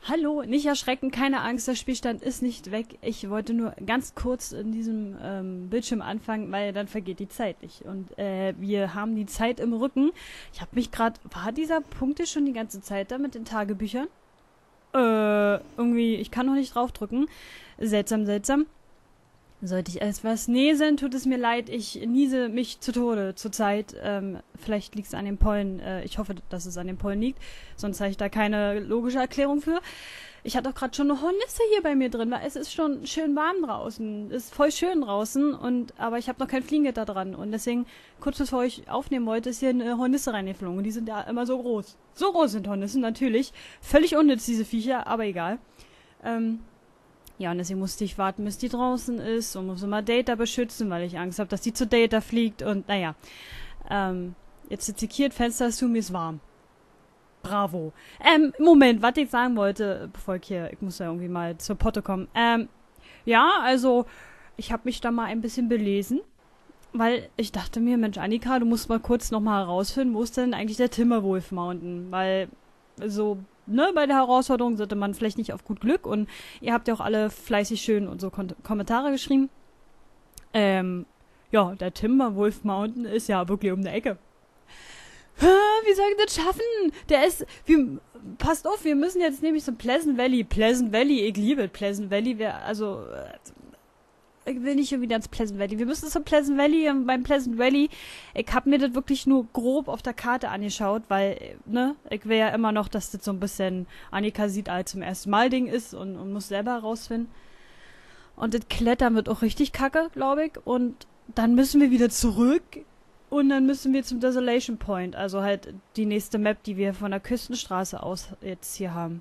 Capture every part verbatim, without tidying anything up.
Hallo, nicht erschrecken, keine Angst, der Spielstand ist nicht weg. Ich wollte nur ganz kurz in diesem ähm, Bildschirm anfangen, weil dann vergeht die Zeit nicht. Und äh, wir haben die Zeit im Rücken. Ich habe mich gerade, war dieser Punkt jetzt schon die ganze Zeit da mit den Tagebüchern? Äh, irgendwie, ich kann noch nicht draufdrücken. Seltsam, seltsam. Sollte ich etwas näseln, tut es mir leid. Ich niese mich zu Tode zurzeit. Ähm, vielleicht liegt es an den Pollen. Äh, ich hoffe, dass es an den Pollen liegt. Sonst habe ich da keine logische Erklärung für. Ich hatte auch gerade schon eine Hornisse hier bei mir drin, weil es ist schon schön warm draußen. Es ist voll schön draußen, und aber ich habe noch kein Fliegengitter dran. Und deswegen, kurz bevor ich aufnehmen wollte, ist hier eine Hornisse reingeflogen. Und die sind ja immer so groß. So groß sind Hornissen, natürlich. Völlig unnütz, diese Viecher, aber egal. Ähm... Ja, und deswegen musste ich warten, bis die draußen ist und muss immer Data beschützen, weil ich Angst habe, dass die zu Data fliegt. Und naja, ähm, jetzt sitze ich hier, Fenster ist zu, mir ist warm. Bravo. Ähm, Moment, was ich sagen wollte, bevor ich hier, ich muss ja irgendwie mal zur Potte kommen. Ähm, ja, also, ich habe mich da mal ein bisschen belesen, weil ich dachte mir, Mensch, Annika, du musst mal kurz nochmal herausfinden, wo ist denn eigentlich der Timberwolf Mountain? Weil, so... Ne, bei der Herausforderung sollte man vielleicht nicht auf gut Glück, und ihr habt ja auch alle fleißig schön und so Kon Kommentare geschrieben. Ähm, ja, der Timberwolf Mountain ist ja wirklich um die Ecke. Wie soll ich das schaffen? Der ist, wir, passt auf, wir müssen jetzt nämlich zum Pleasant Valley. Pleasant Valley, ich liebe Pleasant Valley, wäre, also, ich will nicht schon wieder ins Pleasant Valley. Wir müssen zum Pleasant Valley, und beim Pleasant Valley, ich hab mir das wirklich nur grob auf der Karte angeschaut, weil, ne, ich will ja immer noch, dass das so ein bisschen Annika sieht als zum ersten Mal Ding ist, und, und muss selber herausfinden. Und das Klettern wird auch richtig kacke, glaube ich. Und dann müssen wir wieder zurück, und dann müssen wir zum Desolation Point, also halt die nächste Map, die wir von der Küstenstraße aus jetzt hier haben.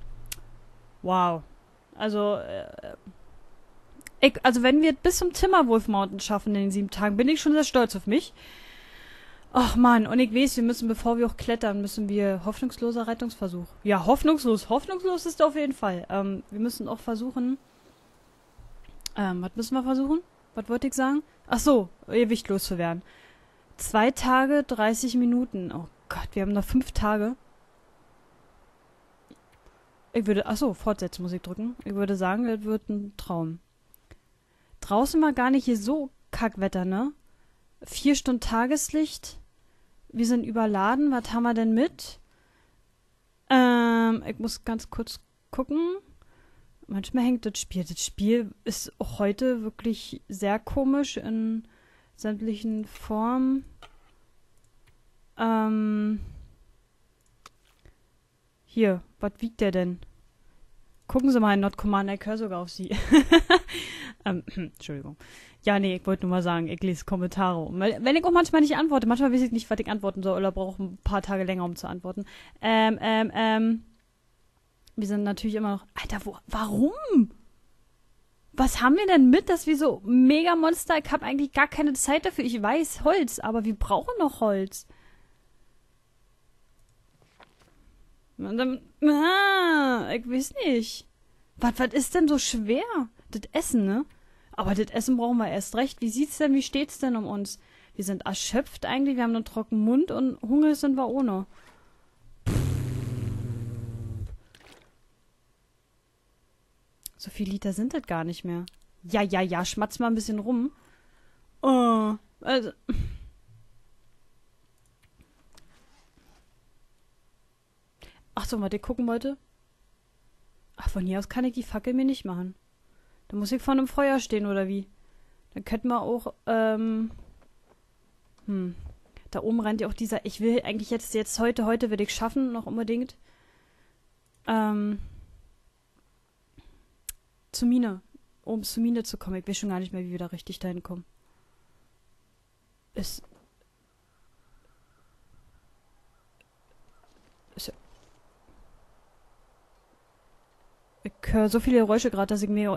Wow. Also, äh, Ich, also wenn wir bis zum Timberwolf Mountain schaffen in den sieben Tagen, bin ich schon sehr stolz auf mich. Ach man, und ich weiß, wir müssen, bevor wir auch klettern, müssen wir hoffnungsloser Rettungsversuch. Ja, hoffnungslos. Hoffnungslos ist auf jeden Fall. Ähm, wir müssen auch versuchen... Ähm, was müssen wir versuchen? Was wollte ich sagen? Ach so, ewig loszuwerden. Zwei Tage, dreißig Minuten. Oh Gott, wir haben noch fünf Tage. Ich würde... Ach so, fortsetzen muss ich drücken. Ich würde sagen, das wird ein Traum. Draußen war gar nicht hier so Kackwetter, ne? Vier Stunden Tageslicht. Wir sind überladen. Was haben wir denn mit? Ähm, ich muss ganz kurz gucken. Manchmal hängt das Spiel. Das Spiel ist auch heute wirklich sehr komisch in sämtlichen Formen. Ähm. Hier, was wiegt der denn? Gucken Sie mal in Not Commander, ich höre sogar auf Sie. ähm, Entschuldigung. Ja, nee, ich wollte nur mal sagen, ich lese Kommentare. Wenn ich auch manchmal nicht antworte, manchmal weiß ich nicht, was ich antworten soll, oder brauche ein paar Tage länger, um zu antworten. Ähm, ähm, ähm. Wir sind natürlich immer noch... Alter, wo, warum? Was haben wir denn mit, dass wir so mega Monster... Ich habe eigentlich gar keine Zeit dafür. Ich weiß, Holz, aber wir brauchen noch Holz. Und dann, ah, ich weiß nicht. Was, was ist denn so schwer? Das Essen, ne? Aber das Essen brauchen wir erst recht. Wie sieht's denn, wie steht's denn um uns? Wir sind erschöpft eigentlich, wir haben einen trockenen Mund, und Hunger sind wir ohne. So viel Liter sind das gar nicht mehr. Ja, ja, ja, schmatz mal ein bisschen rum. Oh, also... Ach so, was ich gucken wollte? Ach, von hier aus kann ich die Fackel mir nicht machen. Da muss ich vor einem Feuer stehen, oder wie? Dann könnten wir auch, ähm... Hm. Da oben rennt ja auch dieser... Ich will eigentlich jetzt, jetzt heute, heute will ich schaffen, noch unbedingt. Ähm... Zur Mine. Um zur Mine zu kommen. Ich weiß schon gar nicht mehr, wie wir da richtig dahin kommen. Ist... Ist ja... Ich höre so viele Geräusche gerade, dass ich mega,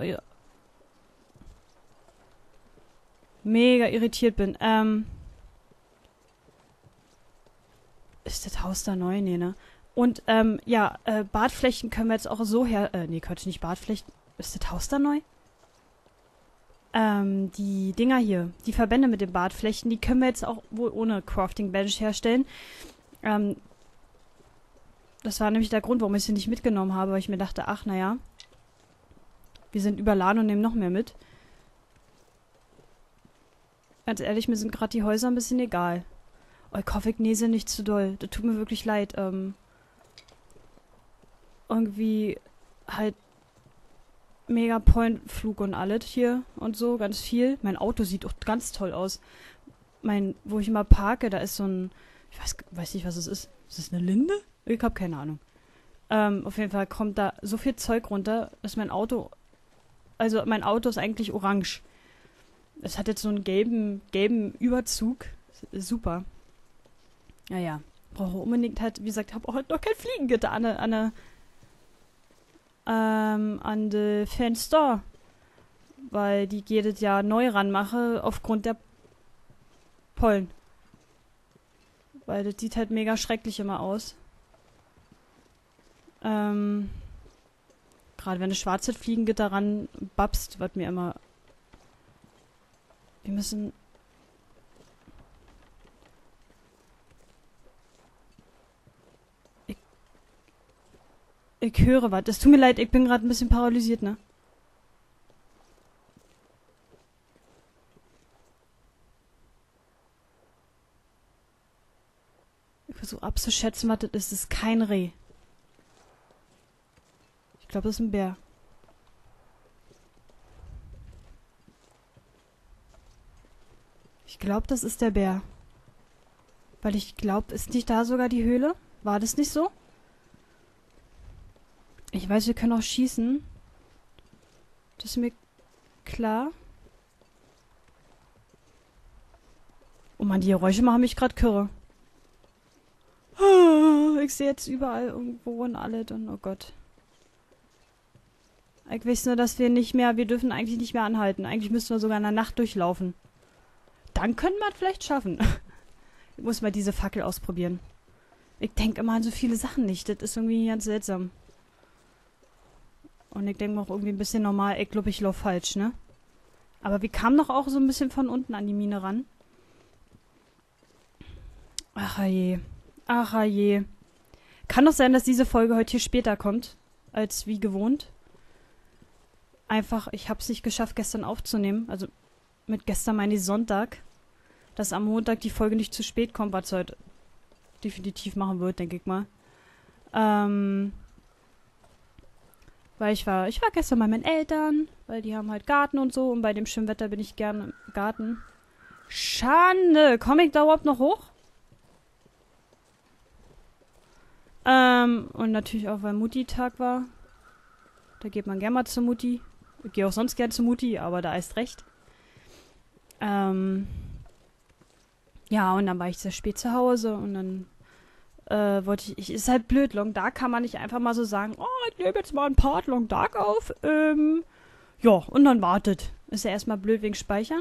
mega irritiert bin. Ähm, ist das Haus da neu? Nee, ne? Und, ähm, ja, äh, Badflächen können wir jetzt auch so her... Äh, nee, Quatsch, nicht Badflächen. Ist das Haus da neu? Ähm, die Dinger hier, die Verbände mit den Badflächen, die können wir jetzt auch wohl ohne Crafting Bench herstellen. Ähm, Das war nämlich der Grund, warum ich sie nicht mitgenommen habe, weil ich mir dachte, ach, naja, wir sind überladen und nehmen noch mehr mit. Ganz ehrlich, mir sind gerade die Häuser ein bisschen egal. Oh, ich hoffe, ich näse nicht zu doll. Das tut mir wirklich leid. Ähm, irgendwie halt mega Pollenflug und alles hier und so, ganz viel. Mein Auto sieht auch ganz toll aus. Mein, wo ich immer parke, da ist so ein, ich weiß, weiß nicht, was es ist. Ist das eine Linde? Ich habe keine Ahnung. Ähm, auf jeden Fall kommt da so viel Zeug runter, dass mein Auto, also mein Auto ist eigentlich orange. Es hat jetzt so einen gelben, gelben Überzug. Super. Naja, brauche unbedingt halt, wie gesagt, habe auch heute noch kein Fliegengitter an der, an der, ähm, an de Fenster. Weil die jedes Jahr neu ranmache, aufgrund der Pollen. Weil das sieht halt mega schrecklich immer aus. Ähm, gerade wenn du schwarze Fliegengitter ran babst, was mir immer... Wir müssen... Ich, ich höre was. Es tut mir leid, ich bin gerade ein bisschen paralysiert, ne? Ich versuche abzuschätzen, was das ist. Es ist kein Reh. Ich glaube, das ist ein Bär. Ich glaube, das ist der Bär. Weil ich glaube, ist nicht da sogar die Höhle? War das nicht so? Ich weiß, wir können auch schießen. Das ist mir klar. Oh Mann, die Geräusche machen mich gerade kirre. Ich sehe jetzt überall irgendwo und alles und oh Gott. Ich weiß nur, dass wir nicht mehr, wir dürfen eigentlich nicht mehr anhalten. Eigentlich müssten wir sogar in der Nacht durchlaufen. Dann können wir es vielleicht schaffen. Ich muss mal diese Fackel ausprobieren. Ich denke immer an so viele Sachen nicht. Das ist irgendwie ganz seltsam. Und ich denke auch irgendwie ein bisschen normal. Ich glaube, ich laufe falsch, ne? Aber wir kamen doch auch so ein bisschen von unten an die Mine ran. Ach je. Ach je. Kann doch sein, dass diese Folge heute hier später kommt, als wie gewohnt. Einfach, ich habe es nicht geschafft, gestern aufzunehmen. Also mit gestern meine ich Sonntag. Dass am Montag die Folge nicht zu spät kommt, was es heute definitiv machen wird, denke ich mal. Ähm, weil ich war, ich war gestern bei meinen Eltern, weil die haben halt Garten und so und bei dem schönen Wetter bin ich gerne im Garten. Schande! Komm ich da überhaupt noch hoch? Ähm, und natürlich auch, weil Mutti-Tag war. Da geht man gerne mal zur Mutti. Ich gehe auch sonst gern zur Mutti, aber da ist recht. Ähm, ja, und dann war ich sehr spät zu Hause und dann äh, wollte ich, ich, ist halt blöd, Long Dark kann man nicht einfach mal so sagen, oh, ich nehme jetzt mal ein Part Long Dark auf, ähm, ja, und dann wartet. Ist ja erstmal blöd wegen Speichern.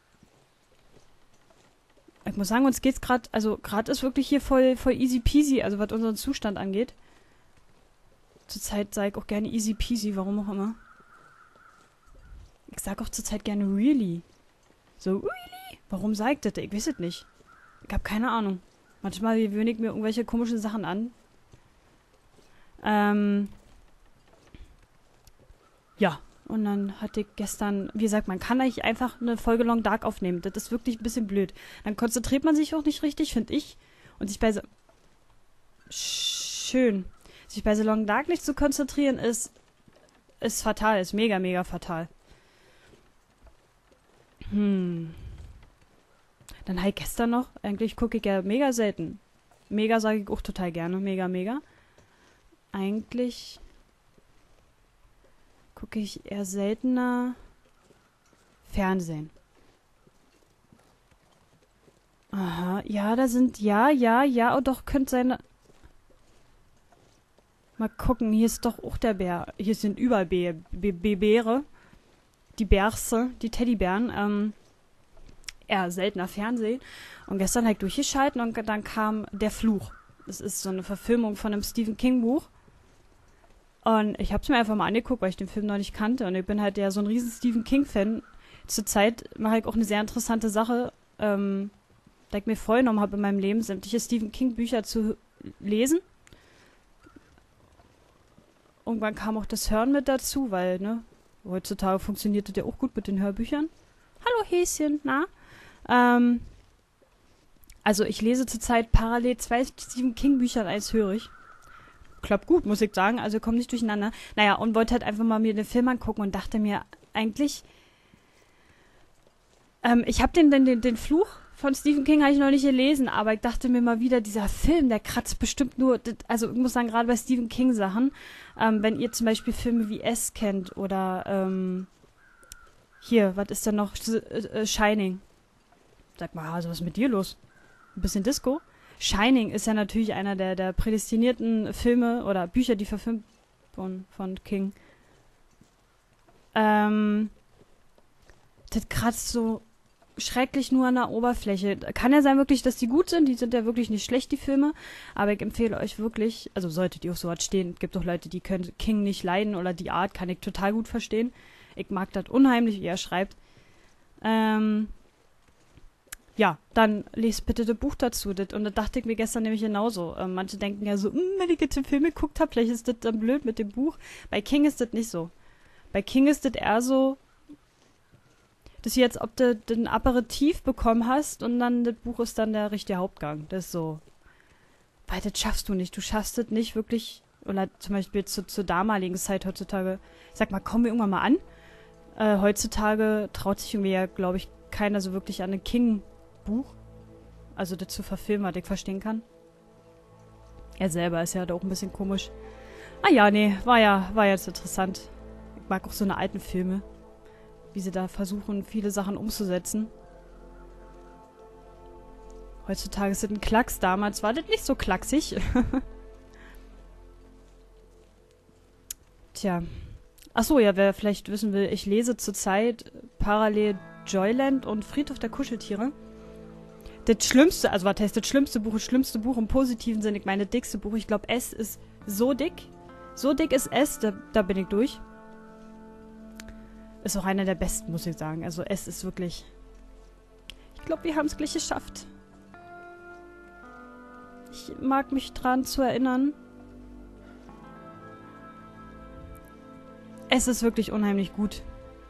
Ich muss sagen, uns geht's gerade, also gerade ist wirklich hier voll, voll easy peasy, also was unseren Zustand angeht. Zurzeit sage ich auch gerne easy peasy, warum auch immer. Ich sag auch zurzeit gerne really. So, really? Warum sag ich das? Ich weiß es nicht. Ich habe keine Ahnung. Manchmal gewöhne ich mir irgendwelche komischen Sachen an. Ähm. Ja. Und dann hatte ich gestern, wie gesagt, man kann eigentlich einfach eine Folge Long Dark aufnehmen. Das ist wirklich ein bisschen blöd. Dann konzentriert man sich auch nicht richtig, finde ich. Und sich bei so... Schön. Sich bei so Long Dark nicht zu konzentrieren, ist... ist fatal. Ist mega, mega fatal. Hm. Dann halt gestern noch. Eigentlich gucke ich ja mega selten. Mega sage ich auch total gerne. Mega, mega. Eigentlich... gucke ich eher seltener Fernsehen. Aha, ja, da sind, ja, ja, ja, oh doch, könnte sein. Mal gucken, hier ist doch auch der Bär. Hier sind überall Bä Bä Bä Bäre. Die Bärse, die Teddybären. Ähm, eher seltener Fernsehen. Und gestern halt durchgeschalten und dann kam Der Fluch. Das ist so eine Verfilmung von einem Stephen King Buch. Und ich habe es mir einfach mal angeguckt, weil ich den Film noch nicht kannte. Und ich bin halt ja so ein riesen Stephen King-Fan. Zurzeit mache ich auch eine sehr interessante Sache, ähm, da ich mir vorgenommen habe in meinem Leben, sämtliche Stephen King-Bücher zu lesen. irgendwann kam auch das Hören mit dazu, weil, ne, heutzutage funktioniert das ja auch gut mit den Hörbüchern. Hallo Häschen, na? Ähm, also ich lese zurzeit parallel zwei Stephen King Bücher und eins höre ich. Klappt gut, muss ich sagen, also kommt nicht durcheinander. Naja, und wollte halt einfach mal mir den Film angucken und dachte mir eigentlich, ähm, ich habe den, den, den Fluch von Stephen King habe ich noch nicht gelesen, aber ich dachte mir mal wieder, dieser Film, der kratzt bestimmt nur, also ich muss sagen, gerade bei Stephen King Sachen, ähm, wenn ihr zum Beispiel Filme wie S kennt oder ähm, hier, was ist denn noch, Shining. Sag mal, also was ist mit dir los? Ein bisschen Disco? Shining ist ja natürlich einer der, der prädestinierten Filme oder Bücher, die verfilmt wurden von King. Ähm, das kratzt so schrecklich nur an der Oberfläche. Kann ja sein wirklich, dass die gut sind. Die sind ja wirklich nicht schlecht, die Filme. Aber ich empfehle euch wirklich, also solltet ihr auf sowas stehen, es gibt auch Leute, die können King nicht leiden oder die Art kann ich total gut verstehen. Ich mag das unheimlich, wie er schreibt. Ähm, ja, dann lest bitte das Buch dazu. Das, und das dachte ich mir gestern nämlich genauso. Ähm, manche denken ja so, wenn ich jetzt den Film geguckt habe, vielleicht ist das dann blöd mit dem Buch. Bei King ist das nicht so. Bei King ist das eher so, dass jetzt, ob du den Aperitif bekommen hast und dann das Buch ist dann der richtige Hauptgang. Das ist so. Weil das schaffst du nicht. Du schaffst das nicht wirklich, oder zum Beispiel zu, zur damaligen Zeit heutzutage, ich sag mal, kommen wir irgendwann mal an. Äh, heutzutage traut sich irgendwie ja, glaube ich, keiner so wirklich an ein King-Buch. Also das zu verfilmen, was ich verstehen kann. Er selber ist ja da auch ein bisschen komisch. Ah ja, nee, war ja, war jetzt interessant. Ich mag auch so eine alten Filme. Wie sie da versuchen, viele Sachen umzusetzen. Heutzutage ist das ein Klacks. Damals war das nicht so klacksig. Tja. Achso, ja, wer vielleicht wissen will, ich lese zurzeit parallel Joyland und Friedhof der Kuscheltiere. Das schlimmste, also was heißt das schlimmste Buch? Das schlimmste Buch im positiven Sinne. Ich meine, das dickste Buch. Ich glaube, S ist so dick. So dick ist S, da, da bin ich durch. Ist auch einer der besten, muss ich sagen. Also es ist wirklich... Ich glaube, wir haben es gleich geschafft. Ich mag mich dran zu erinnern. Es ist wirklich unheimlich gut.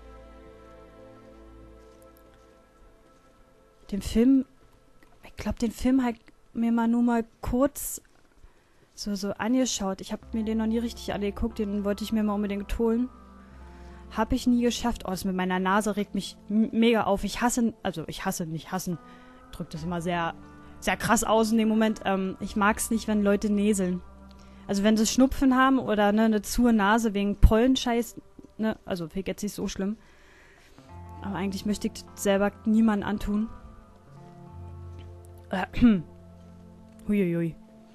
Den Film... Ich glaube, den Film habe ich mir mal nur mal kurz so, so angeschaut. Ich habe mir den noch nie richtig angeguckt. Den wollte ich mir mal unbedingt holen. Habe ich nie geschafft. Oh, das mit meiner Nase regt mich mega auf. Ich hasse, also ich hasse nicht hassen. Ich drücke das immer sehr, sehr krass aus in dem Moment. Ähm, ich mag es nicht, wenn Leute näseln. Also wenn sie Schnupfen haben oder ne, eine zuhe Nase wegen Pollenscheiß, ne, also finde ich jetzt nicht so schlimm. Aber eigentlich möchte ich das selber niemandem antun. Äh, Huiuiui.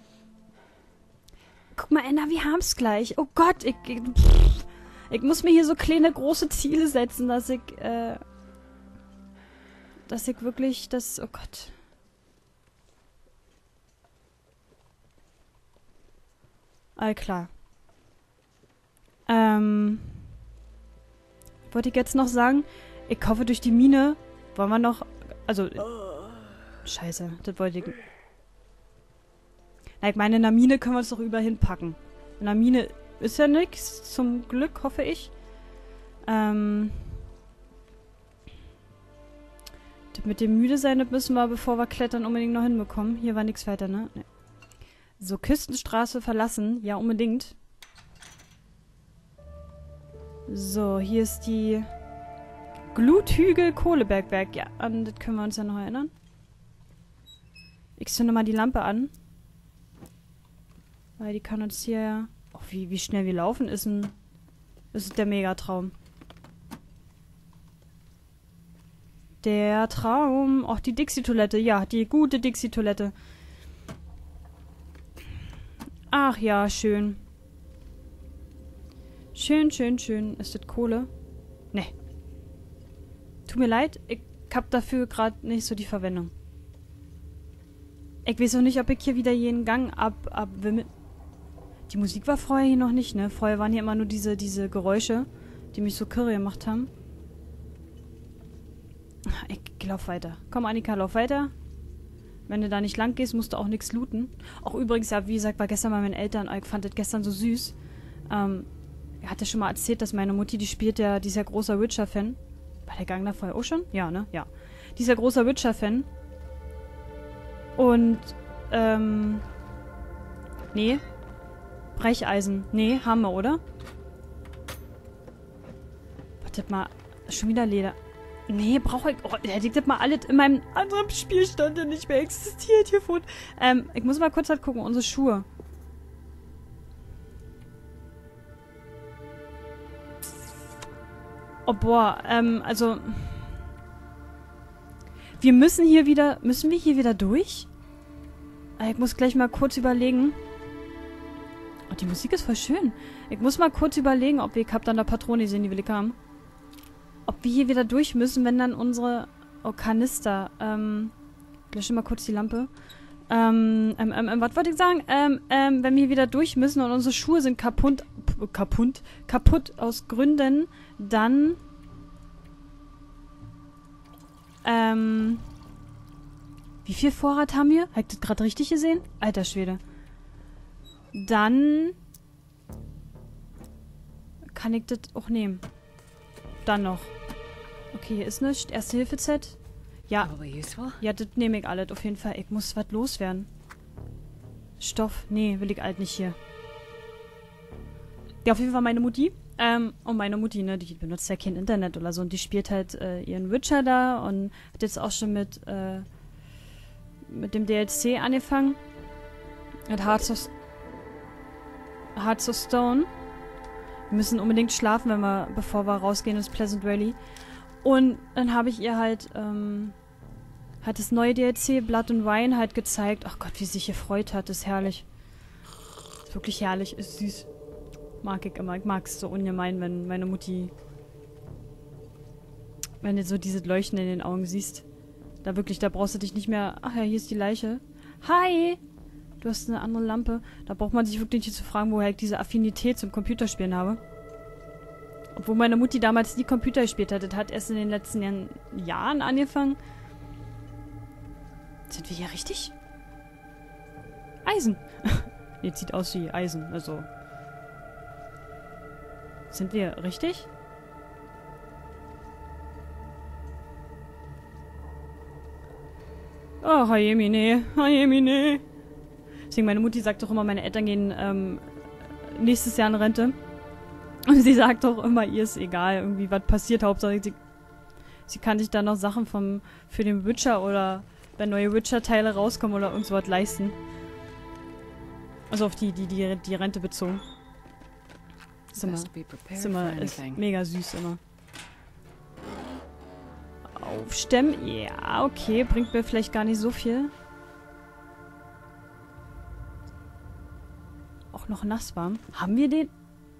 Guck mal, Anna, wir haben's gleich. Oh Gott, ich... ich pff. Ich muss mir hier so kleine, große Ziele setzen, dass ich, äh, dass ich wirklich das, oh Gott. All klar. Ähm, wollte ich jetzt noch sagen, ich hoffe durch die Mine, wollen wir noch, also, scheiße, das wollte ich, na, ich meine, in der Mine können wir es doch überall hinpacken. In der Mine ist ja nix, zum Glück, hoffe ich. Ähm. Das mit dem müde sein, das müssen wir, bevor wir klettern, unbedingt noch hinbekommen. Hier war nichts weiter, ne? Nee. So, Küstenstraße verlassen. Ja, unbedingt. So, hier ist die Gluthügel Kohlebergwerk. Ja, an das können wir uns ja noch erinnern. Ich zünde mal die Lampe an. Weil die kann uns hier... Oh, wie, wie schnell wir laufen, ist ein... ist der Megatraum. Der Traum. Och, die Dixie-Toilette. Ja, die gute Dixie-Toilette. Ach ja, schön. Schön, schön, schön. Ist das Kohle? Ne. Tut mir leid, ich hab dafür gerade nicht so die Verwendung. Ich weiß auch nicht, ob ich hier wieder jeden Gang ab... ab Die Musik war vorher hier noch nicht, ne? Vorher waren hier immer nur diese, diese Geräusche, die mich so kirre gemacht haben. Ich, ich lauf weiter. Komm, Annika, lauf weiter. Wenn du da nicht lang gehst, musst du auch nichts looten. Auch übrigens, ja, wie gesagt, war gestern bei meinen Eltern, ich fand das gestern so süß. Ähm, er hat ja schon mal erzählt, dass meine Mutti, die spielt ja, die ist ja großer Witcher-Fan. War der Gang da vorher auch schon? Ja, ne? Ja. Die ist ja großer Witcher-Fan. Und, ähm... Nee. Brecheisen. Nee, haben wir, oder? Wartet mal. Schon wieder Leder. Nee, brauche ich... Oh, hätte ich das mal alles in meinem anderen Spielstand, der nicht mehr existiert, hier von. Ähm, ich muss mal kurz halt gucken. Unsere Schuhe. Oh, boah. Ähm, also... Wir müssen hier wieder... Müssen wir hier wieder durch? Ich muss gleich mal kurz überlegen. Oh, die Musik ist voll schön. Ich muss mal kurz überlegen, ob wir Kap dann der Patrone sehen, die will ich haben. Ob wir hier wieder durch müssen, wenn dann unsere... Oh, Kanister. Ähm... Ich lösche mal kurz die Lampe. Ähm, ähm, ähm, was wollte ich sagen? Ähm, ähm, wenn wir wieder durch müssen und unsere Schuhe sind kaputt... Kaputt? Kaputt aus Gründen, dann... Ähm... Wie viel Vorrat haben wir? Habt ihr das gerade richtig gesehen? Alter Schwede. Dann... Kann ich das auch nehmen. Dann noch. Okay, hier ist nichts. Erste-Hilfe-Set. Ja. Ja, das nehme ich alles auf jeden Fall. Ich muss was loswerden. Stoff. Nee, will ich alt nicht hier. Ja, auf jeden Fall meine Mutti. Ähm, und meine Mutti, ne, die benutzt ja kein Internet oder so. Und die spielt halt äh, ihren Witcher da und hat jetzt auch schon mit, äh, mit dem D L C angefangen. Mit Hearts of, Hearts of Stone. Wir müssen unbedingt schlafen, wenn wir, bevor wir rausgehen ins Pleasant Valley. Und dann habe ich ihr halt, ähm, halt das neue D L C Blood and Wine halt gezeigt. Ach Gott, wie sie sich gefreut hat. Ist herrlich. Ist wirklich herrlich. Ist süß. Mag ich immer. Ich mag es so ungemein, wenn meine Mutti... Wenn du so dieses Leuchten in den Augen siehst. Da wirklich, da brauchst du dich nicht mehr... Ach ja, hier ist die Leiche. Hi! Du hast eine andere Lampe. Da braucht man sich wirklich nicht zu fragen, woher ich diese Affinität zum Computerspielen habe. Obwohl meine Mutti damals nie Computer gespielt hat. Das hat erst in den letzten Jahren, Jahren angefangen. Sind wir hier richtig? Eisen. Jetzt sieht aus wie Eisen. Also... Sind wir richtig? Oh, Hayemine, Hayemine. Deswegen, meine Mutti sagt doch immer, meine Eltern gehen ähm, nächstes Jahr in Rente. Und sie sagt doch immer, ihr ist egal, irgendwie was passiert. Hauptsache, sie, sie kann sich dann noch Sachen vom, für den Witcher oder wenn neue Witcher-Teile rauskommen oder irgend sowas leisten. Also auf die, die, die, die Rente bezogen. Ist immer, ist immer ist mega süß immer. Aufstemmen? Ja, okay. Bringt mir vielleicht gar nicht so viel. Auch noch nass warm. Haben wir den?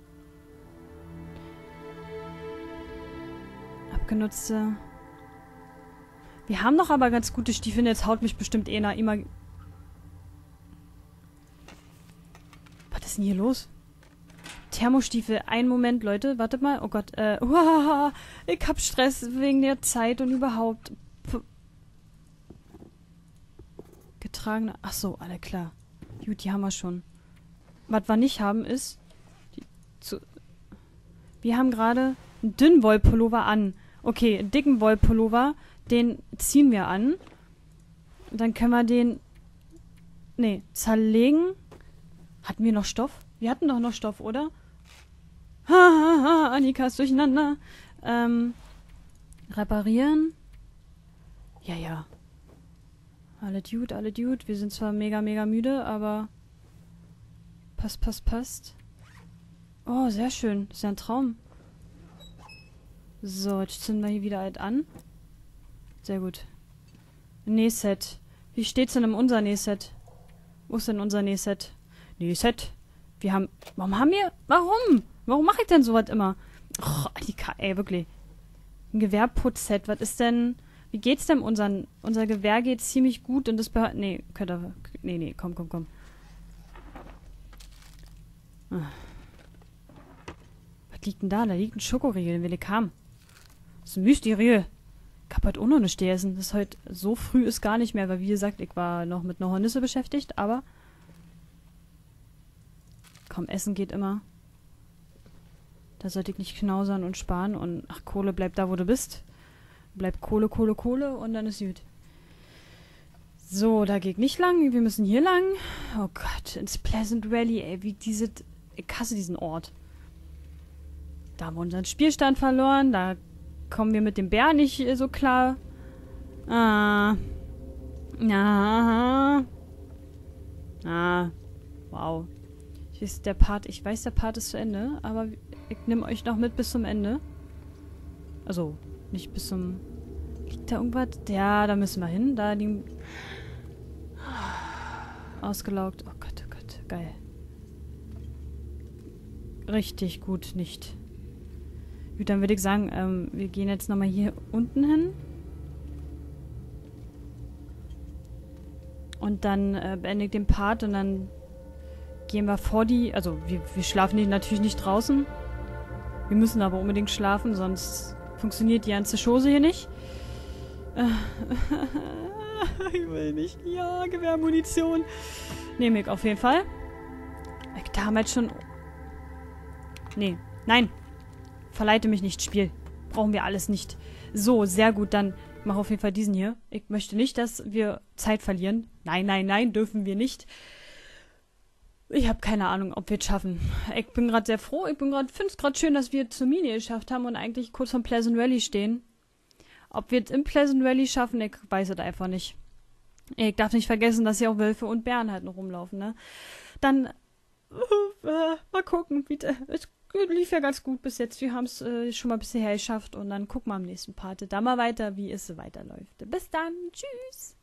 Abgenutzte. Wir haben doch aber ganz gute Stiefel. Jetzt haut mich bestimmt eh nach immer... Was ist denn hier los? Thermostiefel. Einen Moment, Leute. Wartet mal. Oh Gott. Äh, uhaha, ich hab Stress wegen der Zeit und überhaupt. P Getragene... Ach so, alle klar. Gut, die haben wir schon. Was wir nicht haben, ist... Die zu wir haben gerade einen dünnen Wollpullover an. Okay, einen dicken Wollpullover. Den ziehen wir an. Und dann können wir den... Nee, zerlegen. Hatten wir noch Stoff? Wir hatten doch noch Stoff, oder? Ha, ha, ha, Annika ist durcheinander. Ähm, reparieren. Ja, ja. Alle Dude, alle Dude. Wir sind zwar mega, mega müde, aber... Passt, passt, passt. Oh, sehr schön. Das ist ja ein Traum. So, jetzt zünden wir hier wieder halt an. Sehr gut. Nähset. Wie steht's denn in unser Nähset? Wo ist denn unser Nähset? Nähset. Wir haben... Warum haben wir... Warum? Warum mache ich denn sowas immer? Oh, Annika, ey, wirklich. Ein Gewehrputzset. Was ist denn... Wie geht's denn unseren... Unser Gewehr geht ziemlich gut und das behört... Nee, könnt ihr... Nee, nee, komm, komm, komm. Ah. Was liegt denn da? Da liegt ein Schokoriegel, den will ich haben. Das ist ein Müsli-Riegel. Ich hab heute auch noch nicht essen. Das ist heute... So früh ist gar nicht mehr, weil wie gesagt, ich war noch mit einer Hornisse beschäftigt, aber... Komm, Essen geht immer. Da sollte ich nicht knausern und sparen. Und ach, Kohle, bleib da, wo du bist. Bleib Kohle, Kohle, Kohle und dann ist gut. So, da geht nicht lang. Wir müssen hier lang. Oh Gott, ins Pleasant Valley, ey. Wie diese... Ich hasse diesen Ort. Da haben wir unseren Spielstand verloren. Da kommen wir mit dem Bär nicht äh, so klar. Ah. Ah. Ah. Wow. Ich weiß, der Part, ich weiß, der Part ist zu Ende, aber ich nehme euch noch mit bis zum Ende. Also, nicht bis zum... Liegt da irgendwas? Ja, da müssen wir hin. Da liegen... Ausgelaugt. Oh Gott, oh Gott. Geil. Richtig gut, nicht. Gut, dann würde ich sagen, ähm, wir gehen jetzt nochmal hier unten hin. Und dann äh, beende ich den Part und dann gehen wir vor die... Also, wir, wir schlafen die natürlich nicht draußen. Wir müssen aber unbedingt schlafen, sonst funktioniert die ganze Chose hier nicht. Äh, ich will nicht. Ja, Gewehrmunition. Nehme ich auf jeden Fall. Ich damals schon... Nee, nein. Verleite mich nicht, Spiel. Brauchen wir alles nicht. So, sehr gut, dann mach auf jeden Fall diesen hier. Ich möchte nicht, dass wir Zeit verlieren. Nein, nein, nein, dürfen wir nicht. Ich habe keine Ahnung, ob wir es schaffen. Ich bin gerade sehr froh. Ich bin gerade, finde es gerade schön, dass wir zur Mine geschafft haben und eigentlich kurz vom Pleasant Valley stehen. Ob wir es im Pleasant Valley schaffen, ich weiß es einfach nicht. Ich darf nicht vergessen, dass hier auch Wölfe und Bären halt noch rumlaufen, ne? Dann, äh, mal gucken, wie, es lief ja ganz gut bis jetzt. Wir haben es äh, schon mal bisher geschafft und dann gucken wir am nächsten Part da mal weiter, wie es weiterläuft. Bis dann, tschüss!